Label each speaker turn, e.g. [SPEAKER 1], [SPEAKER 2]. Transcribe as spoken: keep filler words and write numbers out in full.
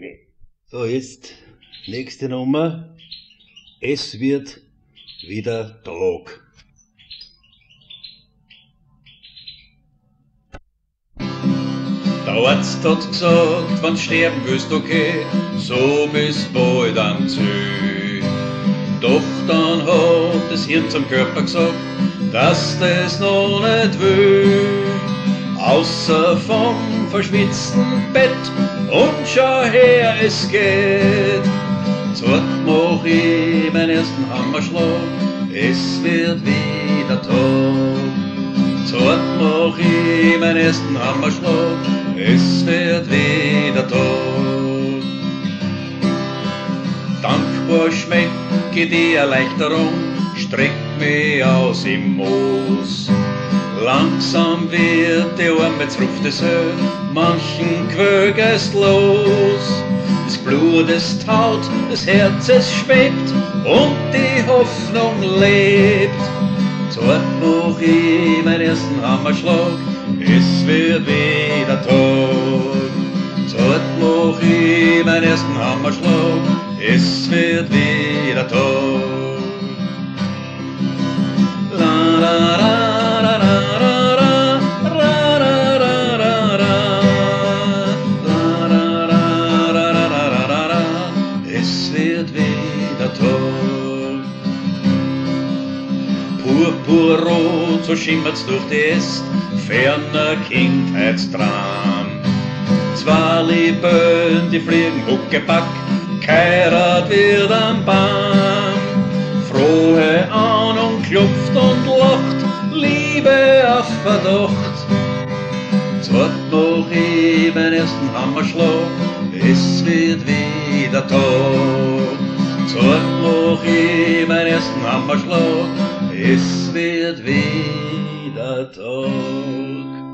[SPEAKER 1] So, jetzt nächste Nummer. Es wird wieder Tag.
[SPEAKER 2] Der Arzt hat gesagt, wenn du sterben willst, okay, so bis bald am Ziel. Doch dann hat das Hirn zum Körper gesagt, dass das noch nicht will. Außer vom verschwitzten Bett und schau her, es geht. Zart mach ich meinen ersten Hammerschlag, es wird wieder Tag. Zart mach ich meinen ersten Hammerschlag, es wird wieder Tag. Dankbar schmeckt die Erleichterung, streck mich aus im Moos. Langsam wird die Arm, jetzt ruft es höher, manchen Quög ist los. Das Blut ist taut, das Herz es schwebt und die Hoffnung lebt. Zart mach ich meinen ersten Hammerschlag, es wird wieder Tag. Zart mach ich meinen ersten Hammerschlag, es wird wieder Tag. La la la la la. Es wird wieder Tag. Purpurrot, so schimmert's durch die Äst, ferner Kindheitstraum. Zwei Lieben, die fliegen huckepack, keiner wird am Baum. Frohe Ahnung klopft und lacht, Liebe auf Verdacht. Zart mach ich meinen ersten Hammerschlag, es wird wieder Tag. Zart mach ich meinen ersten Hammerschlag, es wird wieder Tag.